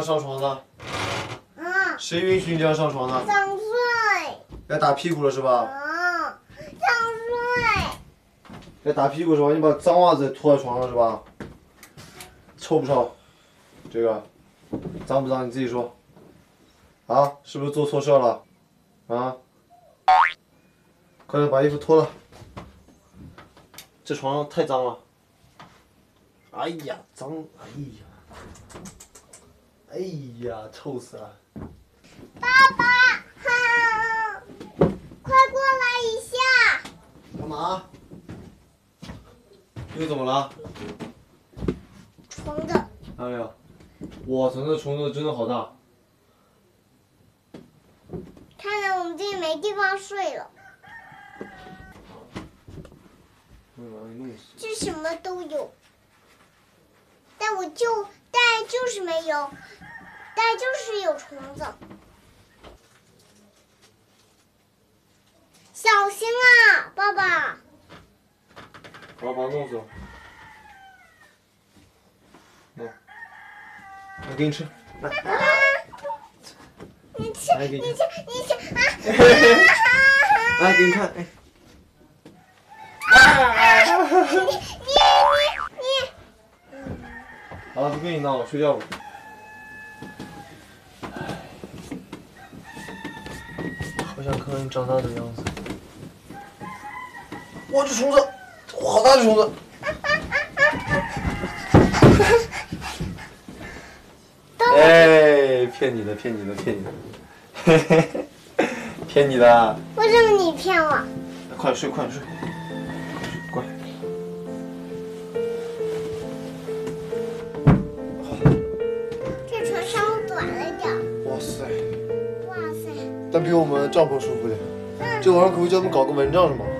上床的？ 啊。 谁允许你这样上床的？ 想睡。 该打屁股了是吧？ 啊，想睡。 该打屁股是吧？你把脏袜子拖在床上是吧？臭不臭？这个脏不脏？你自己说。啊，是不是做错事了？啊！快点把衣服脱了。这床上太脏了。哎呀，脏！哎呀，哎呀，臭死了！ 爸爸，快过来一下！ 干嘛？又怎么了？ 虫子。 哎呀，哇塞，那虫子真的好大！ 看来我们这里没地方睡了。这什么都有，但就是没有，但就是有虫子。小心啊，爸爸！ 我要把它弄死了。来，给你吃，来。 你吃， 来给你你吃，你吃啊！ 来，给你看，哎。 你， 好了，不跟你闹了，睡觉吧。好想看看你长大的样子。哇，这虫子，好大的虫子！哎，骗你的，骗你的，骗你的，嘿嘿嘿，骗你的。 为什么你骗我？ 快点睡，快点睡，乖。 这床稍微短了点。 哇塞！ 哇塞！ 但比我们帐篷舒服点。这晚上可不可以叫他们搞个蚊帐什么？